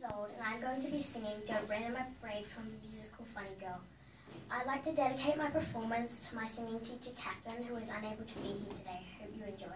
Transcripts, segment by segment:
old and I'm going to be singing Don't Rain on My Parade from the musical Funny Girl. I'd like to dedicate my performance to my singing teacher Catherine, who is unable to be here today. Hope you enjoy.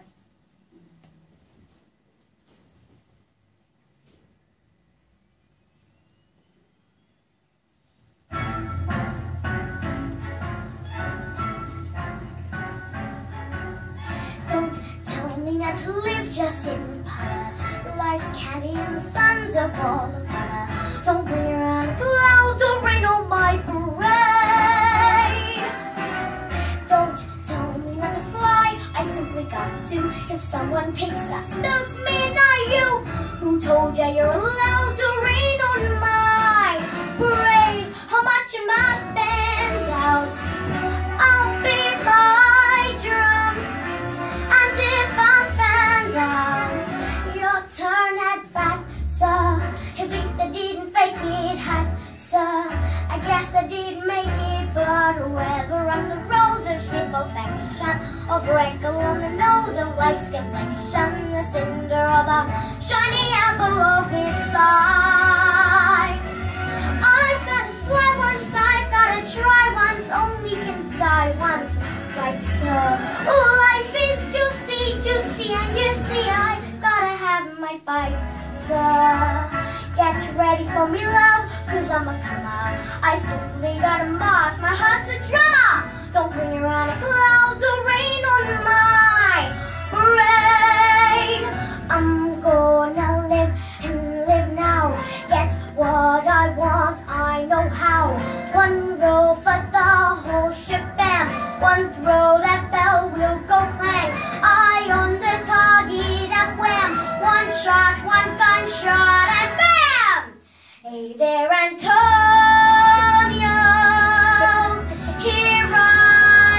Don't tell me not to live, just sit and putter. Life's candy and the sun's a ball of butter. Don't bring around a cloud, don't rain on my parade. Don't tell me not to fly, I simply got to. If someone takes us, spills me, not you. Who told ya you're allowed to rain on my parade? How much am I bent out? I'll beat my drum. And if I'm fanned out, your turn at bat, sir. At least I didn't fake it, hat, sir. I guess I didn't make it, but whether I'm the rose of sheer perfection, of wrinkle on the nose of life's complexion, the cinder of a shiny apple of its eye. I've got to fly once, I've got to try once, only can die once, right, sir. Oh, life is juicy, juicy, and you see I've gotta have my bite, sir. Get ready for me, love, cause I'm a comer. I simply gotta march, my heart's a drummer. Don't bring around a cloud to rain on my parade. I'm gonna live and live now. Get what I want, I know how. One roll for the whole shebang. One throw, that bell will go clang. Eye on the target and wham. One shot, one gunshot and bam! Hey there, Antonio, here I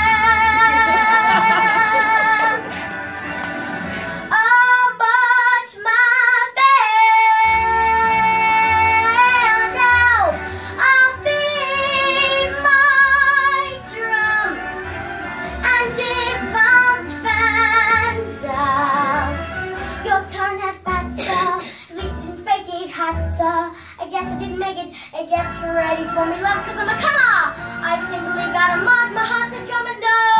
am. I'll march my band out. I'll beat my drum. And if I'm fanned out, your turn at bat, sir. At least I didn't fake it, hat, sir. I guess I didn't make it. It gets ready for me, love, cause I'm a comer. I simply gotta mark, my heart's a drum and